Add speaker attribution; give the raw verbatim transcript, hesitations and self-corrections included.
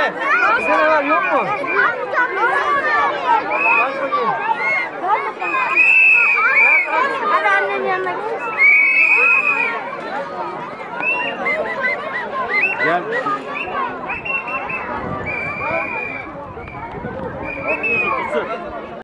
Speaker 1: sene? Bir sene var yok mu? Aç bakayım.
Speaker 2: Hadi annenin yanına git.
Speaker 1: Gel.